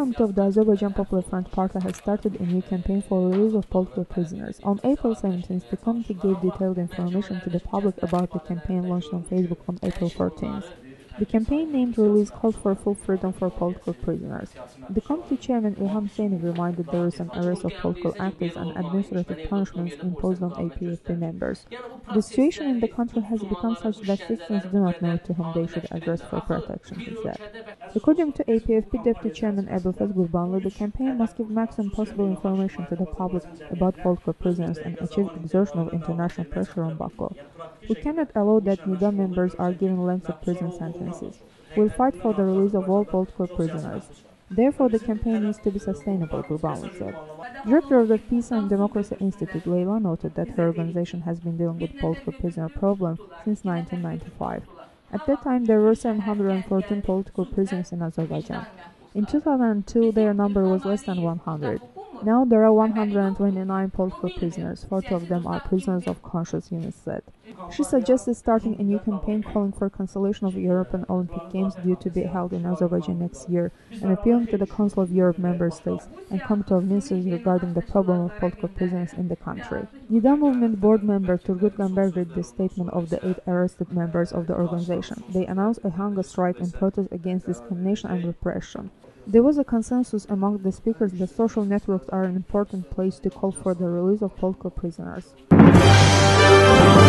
Committee of the Azerbaijan Popular Front Party has started a new campaign for release of political prisoners. On April 17th, the committee gave detailed information to the public about the campaign launched on Facebook on April 14th. The campaign named Release called for full freedom for political prisoners. The committee chairman Ilham Hüseynov reminded the recent arrest of political activists and administrative punishments imposed on APFP members. The situation in the country has become such that citizens do not know to whom they should address for protection, he said. According to APFP Deputy Chairman Ebufez Gurbanlu, the campaign must give maximum possible information to the public about political prisoners and achieve exertion of international pressure on Baku. We cannot allow that NIDA members are given lengthy prison sentences. We'll fight for the release of all political prisoners. Therefore, the campaign needs to be sustainable, Gurbanlu said. Director of the Peace and Democracy Institute, Leyla, noted that her organization has been dealing with political prisoner problem since 1995. At that time, there were 714 political prisoners in Azerbaijan. In 2002, their number was less than 100. Now there are 129 political prisoners, 40 of them are prisoners of conscience, Yunus said. She suggested starting a new campaign calling for cancellation of European Olympic Games due to be held in Azerbaijan next year and appealing to the Council of Europe member states and Committee of Ministers regarding the problem of political prisoners in the country. NIDA movement board member Turgut Gamber read the statement of the 8 arrested members of the organization. They announced a hunger strike in protest against discrimination and repression. There was a consensus among the speakers that social networks are an important place to call for the release of political prisoners.